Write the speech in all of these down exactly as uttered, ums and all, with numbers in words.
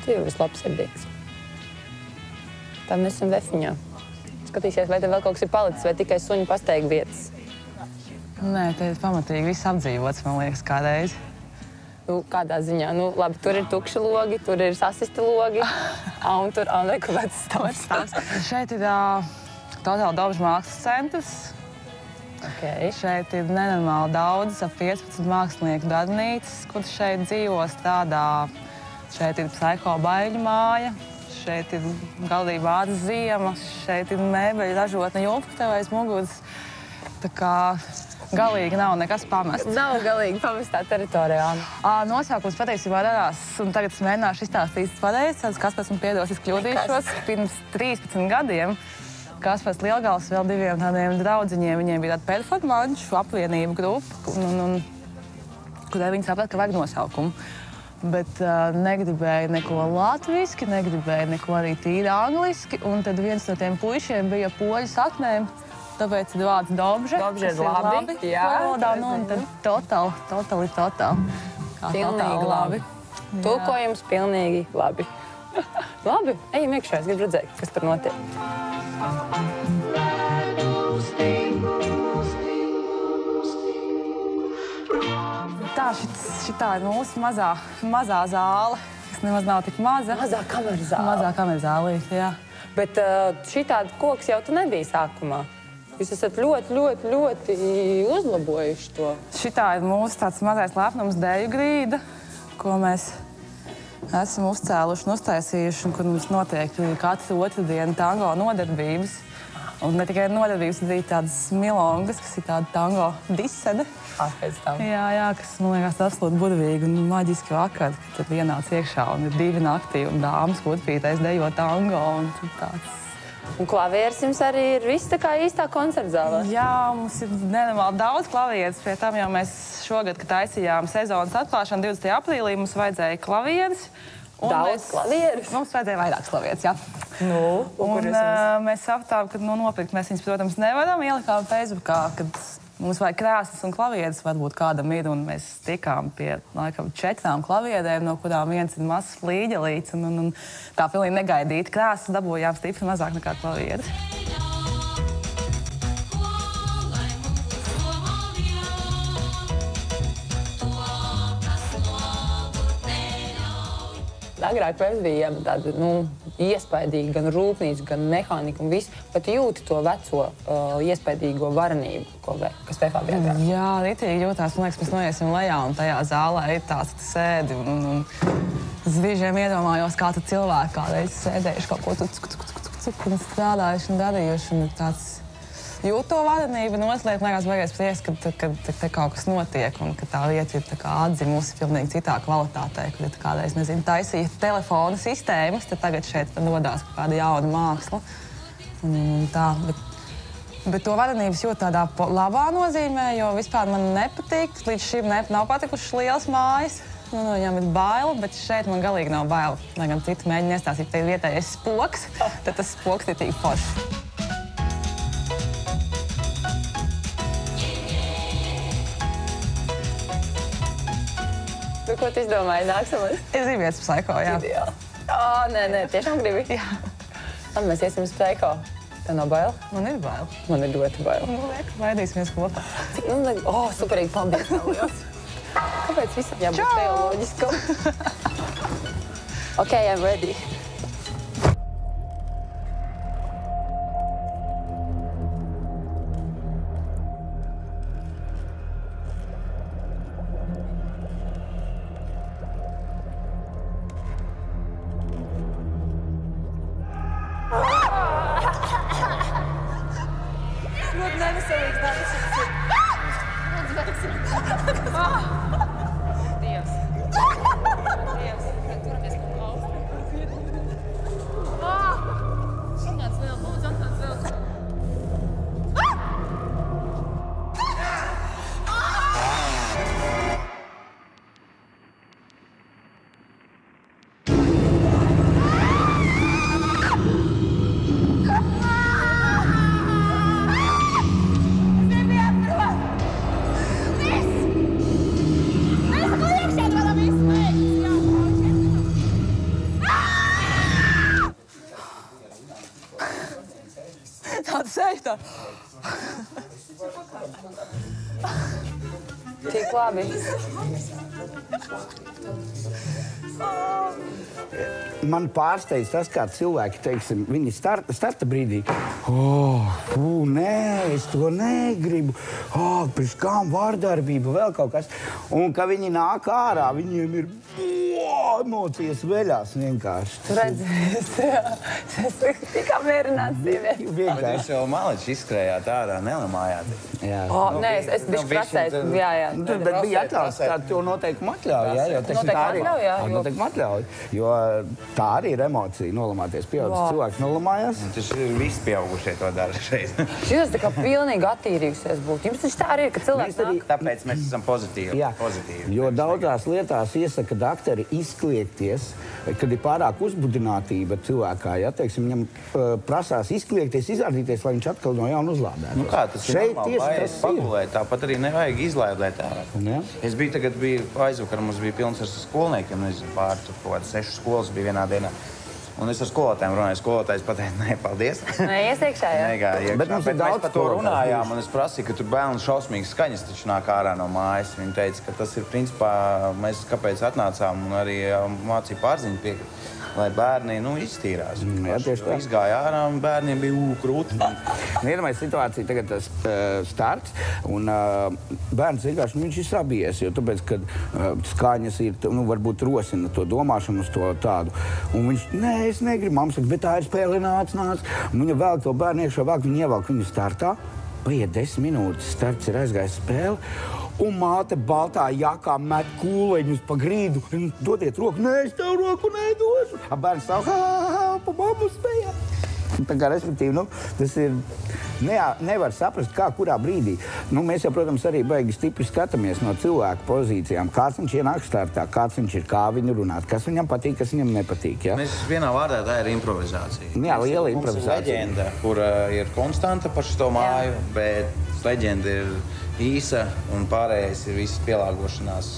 Tu jau esi labsirdīgs. Tā mēs esam vefiņā. Skatīsies, vai tev vēl kaut kas ir palicis, vai tikai suņu pasteig vietas. Nē, te ir pamatīgi viss apdzīvots, man liekas, kādreiz. Nu, kādā ziņā? Nu, labi, tur ir tukši logi, tur ir sasisti logi, un tur un rekurētas stāsts. Šeit ir uh, totāli Dobžu mākslas centrs. Okay. Šeit ir nenormāli daudz, ap piecpadsmit mākslinieku darbnīcas, kur šeit dzīvo, strādā. Šeit ir Psiho baiļu māja, šeit ir galīgi vārdas ziema, šeit ir mēbeļu ražotne Jumfktevē aiz muguras. Tā kā galīgi nav nekas pamests. Nav galīgi pamestā teritorijā. Nosaukums patiesībā radās, un tagad es mēģināšu izstāstīt pareizi, kas pēc man piedos, es kļūdīšos. Pirms trīspadsmit gadiem Kaspars Lielgals vēl diviem tādiem draudziņiem, viņiem bija tāda performanšu apvienību grupa, un, un, un, kurai viņi saprat, ka vajag nosaukumu. Bet uh, negribēja neko latviski, negribēja neko arī tīri angliski, un tad viens no tiem puišiem bija poļu saknēm. Tāpēc ir vārds Dobže, Dobže ir labi. Jā, valodā, nu, un tad totāli, totāli, totāli. Pilnīgi labi. Tulkojums pilnīgi labi. Labi, ejam iekšā, es gribu redzēt, kas tur notiek. Tā, šit, šitā ir mūsu mazā, mazā zāle, kas nemaz nav tik maza. Mazā kameras zāle. Mazā kameras zālīte, jā. Bet uh, šitādi koks jau tu nebija sākumā. Jūs esat ļoti, ļoti, ļoti uzlabojuši to. Šitā ir mūsu tāds mazais lepnums dēļu grīda, ko mēs esam uzcēluši un uztaisījuši, un kur mums notiek katru otrdienu tango nodarbības. Un ne tikai nodarbības, bet arī tādas milongas, kas ir tāda tango disede. Pēc tam. Jā, jā, kas, man liekas, absolūti burvīgi un maģiski vakar, kad tad ienāc iekšā un ir divi naktī un dāmas kurpītais dejo tango un tāds. Un klavieres jums arī ir viss tā kā īstā koncertzālē? Jā, mums ir nenormāli daudz klavieres. Pie tam jau mēs šogad, kad taisījām sezonas atklāšanu divdesmitajā aprīlī, mums vajadzēja klavieres. Daudz klavieres? Mums vajadzēja vairākas klavieres, jā. Nu, un un uh, mēs sapratām, ka nu, nopirkt mēs viņus, protams, nevaram. Ielikām Facebookā, kad mums vajag krēslas un klavieres, varbūt kādam ir, un mēs tikām pie, laikam, četrām klavierēm, no kurām viens ir mazs flīģelīts, un, un, un tā pilnīgi negaidīti krēslas dabūjām stipri mazāk nekā klavieres. Agrāk mēs bijām tāda, nu, iespaidīga, gan rūpnīca, gan mehānika un viss, bet jūti to veco, uh, iespaidīgo varenību, ko vē, kas Vefā bija agrāk. Jā, ritīgi jūtās, man liekas, mēs noiesim lejā, un tajā zālē ir tāds sēdi, un, un, un brīžiem iedomājos, kā tu cilvēki kādreiz sēdējuši kaut ko cuk, cuk, cuk, cuk, cuk, un strādājuši un darījuši, un tāds jūt to varenību, noslēgt, man liekas, baigais prieks, ka, ka, ka te kaut kas notiek, un ka tā lieta ir tā kā atzimusi pilnīgi citā kvalitātē, kad ir kādreiz, nezinu, taisīja telefona sistēmas, tad tagad šeit dodās kaut kāda jauna māksla. Un, un tā, bet, bet to varenības jūt tādā labā nozīmē, jo vispār man nepatīk, līdz šim ne, nav patikušas lielas mājas. Nu, no viņām ir baila, bet šeit man galīgi nav baila. Lai gan citi mēģina iestāstīt, ka ir vietējais spoks, tad tas spoks ir tik foršs. Ko tu izdomāji nāksamais? Es gribu iet uz Psiho, jā. Ideāli. Ā, nē, nē, tiešām gribi? Jā. Labi, mēs iesim uz Psiho. Tev nav baila? Man ir baila. Man ir ļoti baila. Nu, liek, vaidīsimies kopā. Cik, nu, ne... O, superīgi, paldies, tev liels. Kāpēc visam jābūt teoloģiskam? Ok, I'm ready. tādu seju tā. Tik labi. Man pārsteidz tas, kā cilvēki, teiksim, viņi starta, starta brīdī, oh, fū, nē, es to negribu, oh, pēc kām vārdarbība, vēl kaut kas. Un, ka viņi nāk ārā, viņiem ir oh, emocijas veļās vienkārši. Tu redzi, es, es tik apmierināts sievieti. Bet jūs jau maliči izskrējāt ārā, nelamājāt. Jā. Oh, nē, es, es bišķi prasēju, jā, jā. Nu, bet bija atļauts, tā to noteikumi atļauj, jā, jo, teiksim, tā arī, atļauj, jā, jo... noteikumi atļauj, jo tā arī ir emocija, nolamāties, pieaudzis wow. cilvēks nolamājās. Tas ir visi pieaugušie to dara šeit. Šis tā kā pilnīgi attīrījusies būt. Jums taču tā arī ir, ka cilvēks arī, nāk. Tāpēc mēs esam pozitīvi. Jā, pozitīvi. Jo daudzās lietās iesaka doktori izkliegties, kad ir pārāk uzbudinātība cilvēkā, ja, teiksim, viņam uh, prasās izkliegties, izrādīties, lai viņš atkal no jauna uzlādētu. Nu kā, tas šeit ir normāli, tieši pagulēt, tāpat arī nevajag izlaidēt ārā. Ja? Es biju tagad, biju aizvakar, mums bija pilns ar skolniekiem, nezinu, pār tur kaut kādas sešas skolas bija vienā dienā. Un es ar skolotājiem runāju, skolotājs pateica, nē, paldies. Nē, ies iekšā, jā. Nē, iekšā. Bet mums ir Bet daudz mēs par to skolotājs runājām, bijuši. un es prasīju, ka tur bērnu šausmīgas skaņas taču nāk ārā no mājas. Viņi teica, ka tas ir principā, mēs kāpēc atnācām un arī mācību pārziņu piekrīt. Lai bērni, nu, iztīrās. Mm, jā, tieši tā. Izgāja ārā un bērniem bija ū, krūti. Iedomājies situācija, tagad tas uh, starts, un uh, bērns vienkārši, nu, viņš ir sabijies, jo tāpēc, kad uh, skaņas ir, nu, varbūt rosina to domāšanu uz to tādu. Un viņš, nē, es negribu, mamma saka, bet tā ir spēle, nāc, nāc. Un viņa velk to bērnu iekšā, velk, viņa ievelk viņu startā. Paiet desmit minūtes, starts ir aizgājis spēle. Un māte baltā jakā met kūleņus pa grīdu. Dodiet roku, nē, es tev roku nedošu. A bērns stāv, ha, ha, ha, pa mammu spējā. Tā kā, respektīvi, nu, tas ir, ne, nevar saprast, kā, kurā brīdī. Nu, mēs jau, protams, arī baigi stipri skatāmies no cilvēku pozīcijām. Kāds viņš ienāk startā, kāds viņš ir, kā viņu runāt, kas viņam patīk, kas viņam nepatīk, ja? Mēs vienā vārdā tā ir improvizācija. Jā, liela Mums improvizācija. ir leģenda, kur uh, ir konstanta par šo māju, jā. Bet leģenda ir īsa un pārējais ir visas pielāgošanās,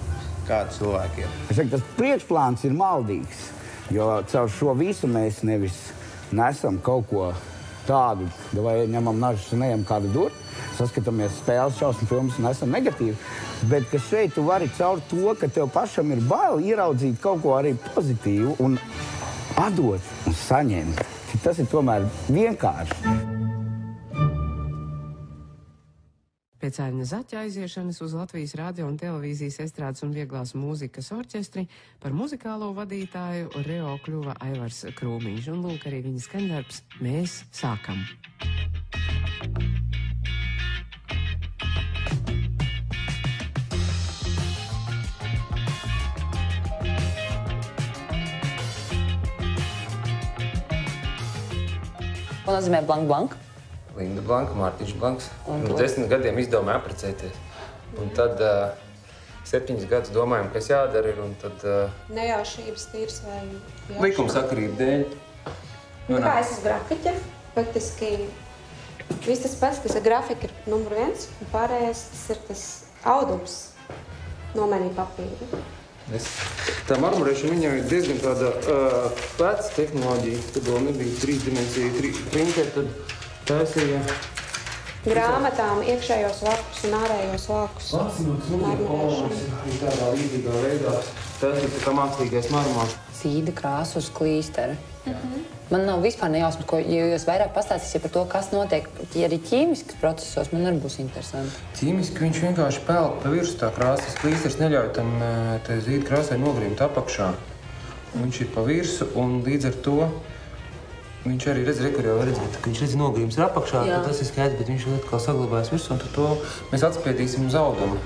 kāda cilvēki ir. Es saku, tas priekšplāns ir maldīgs, jo caur šo visu mēs nevis nesam kaut ko tādu, vai ņemam nažus un ejam kādu dur, saskatāmies spēles, šausmu filmas un esam negatīvi, bet ka šeit tu vari caur to, ka tev pašam ir bail ieraudzīt kaut ko arī pozitīvu un atdot un saņemt. Tas ir tomēr vienkārši. Pēc Aļņa Zaķa aiziešanas uz Latvijas radio un televīzijas estrādes un vieglās mūzikas orķestri par muzikālo vadītāju Reo kļuva Aivars Krūmiņš. Un lūk arī viņa skaņdarbs Mēs sākam. Ko nozīmē blank blank? Linda Blanka, Mārtiņš Blanks. Pirms desmit gadiem izdomāju apprecēties. Un tad uh, septiņus gadus domājam, kas jādara ir, un tad... Uh, Nejaušības tīrs vai... likumsakarību dēļ. Nu, kā es esmu grafiķe, faktiski viss tas pats, kas ir grafika, ir numur viens, un pārējais tas ir tas audums nomainīt papīru. Es, tā marmurēšana viņai ir diezgan tāda uh, veca tehnoloģija, tad vēl nebija trīsdimensija printeri, tad taisīja grāmatām iekšējos vākus un ārējos vākus. Marmurēšana. Tādā līdzīgā veidā taisīja tā kā mākslīgais marmors. Sīda krāsa uz klīsteri. Mhm. Man nav vispār nejausmas, ko, ja jūs vairāk pastāstīsiet par to, kas notiek, ja arī ķīmiskas procesos, man arī būs interesanti. Ķīmiski viņš vienkārši pelk pa virsmu tā krāsas. Klīsteris neļauj tam te zīda krāsai nogrimt apakšā. Viņš ir pa virsu un līdz ar to viņš arī redz, re, kur jau redzēt, ka viņš redz nogrims ir apakšā, tad tas ir skaidrs, bet viņš atkal saglabājas virsū un tad to mēs atspiedīsim uz audumu.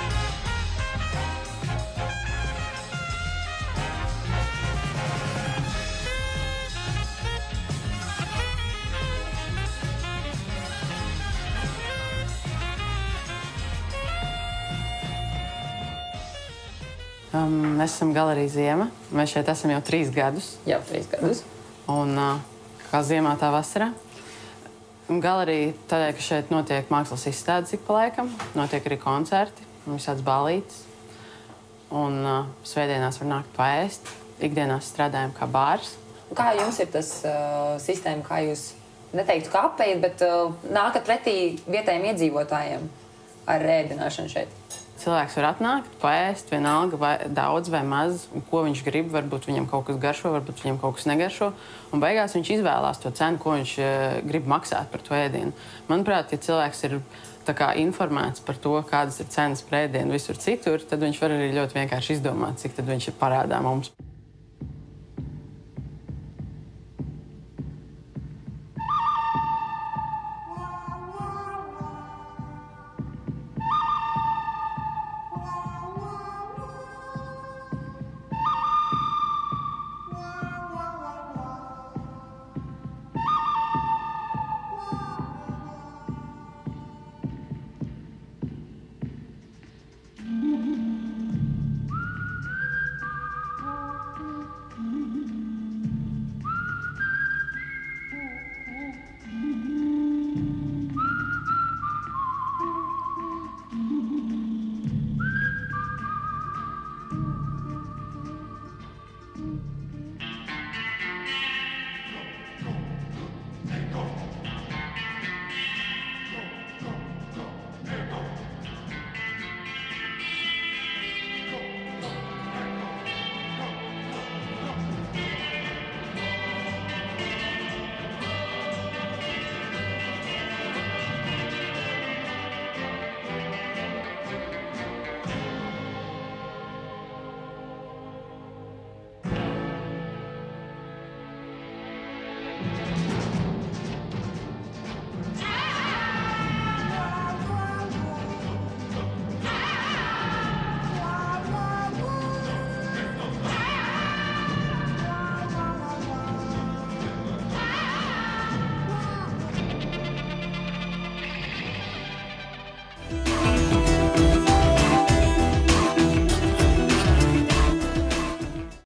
Um, mēs esam Galerija Ziema. Mēs šeit esam jau trīs gadus. Jau trīs gadus. Un uh, kā ziemā, tā vasarā. Un galerija tādēļ, ka šeit notiek mākslas izstādes ik pa laikam, notiek arī koncerti un visāds balītes. Un uh, svētdienās var nākt paēst. Ikdienās strādājam kā bārs. Kā jums ir tas uh, sistēma, kā jūs neteiktu kā apēst, bet uh, nākat pretī vietējiem iedzīvotājiem ar ēdināšanu šeit? Cilvēks var atnākt, paēst, vienalga vai daudz vai maz, un ko viņš grib. Varbūt viņam kaut kas garšo, varbūt viņam kaut kas negaršo. Un beigās viņš izvēlās to cenu, ko viņš uh, grib maksāt par to ēdienu. Manuprāt, ja cilvēks ir tā kā informēts par to, kādas ir cenas par ēdienu visur citur, tad viņš var arī ļoti vienkārši izdomāt, cik tad viņš ir parādā mums.